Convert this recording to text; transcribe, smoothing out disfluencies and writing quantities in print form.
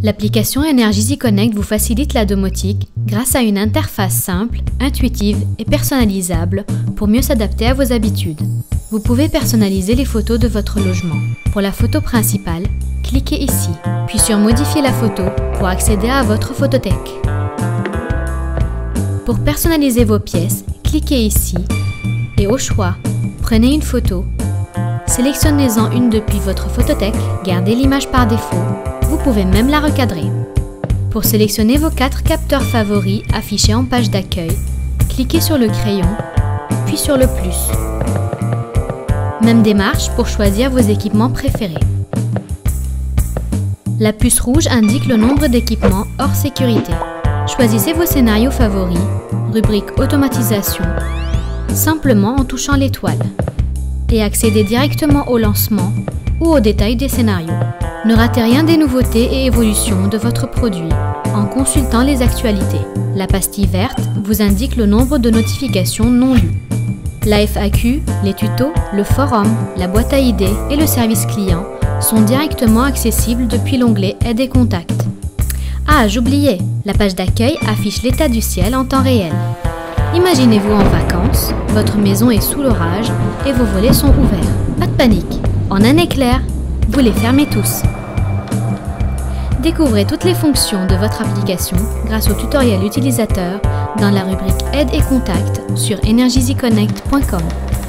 L'application Energisy Connect vous facilite la domotique grâce à une interface simple, intuitive et personnalisable pour mieux s'adapter à vos habitudes. Vous pouvez personnaliser les photos de votre logement. Pour la photo principale, cliquez ici, puis sur Modifier la photo pour accéder à votre photothèque. Pour personnaliser vos pièces, cliquez ici et au choix, prenez une photo. Sélectionnez-en une depuis votre photothèque, gardez l'image par défaut. Vous pouvez même la recadrer. Pour sélectionner vos 4 capteurs favoris affichés en page d'accueil, cliquez sur le crayon, puis sur le plus. Même démarche pour choisir vos équipements préférés. La puce rouge indique le nombre d'équipements hors sécurité. Choisissez vos scénarios favoris, rubrique automatisation, simplement en touchant l'étoile. Et accédez directement au lancement ou aux détails des scénarios. Ne ratez rien des nouveautés et évolutions de votre produit en consultant les actualités. La pastille verte vous indique le nombre de notifications non lues. La FAQ, les tutos, le forum, la boîte à idées et le service client sont directement accessibles depuis l'onglet Aide et contacts. Ah, j'oubliais, la page d'accueil affiche l'état du ciel en temps réel. Imaginez-vous en vacances, votre maison est sous l'orage et vos volets sont ouverts. Pas de panique, en un éclair, vous les fermez tous. Découvrez toutes les fonctions de votre application grâce au tutoriel utilisateur dans la rubrique Aide et contacts sur energisyconnect.com.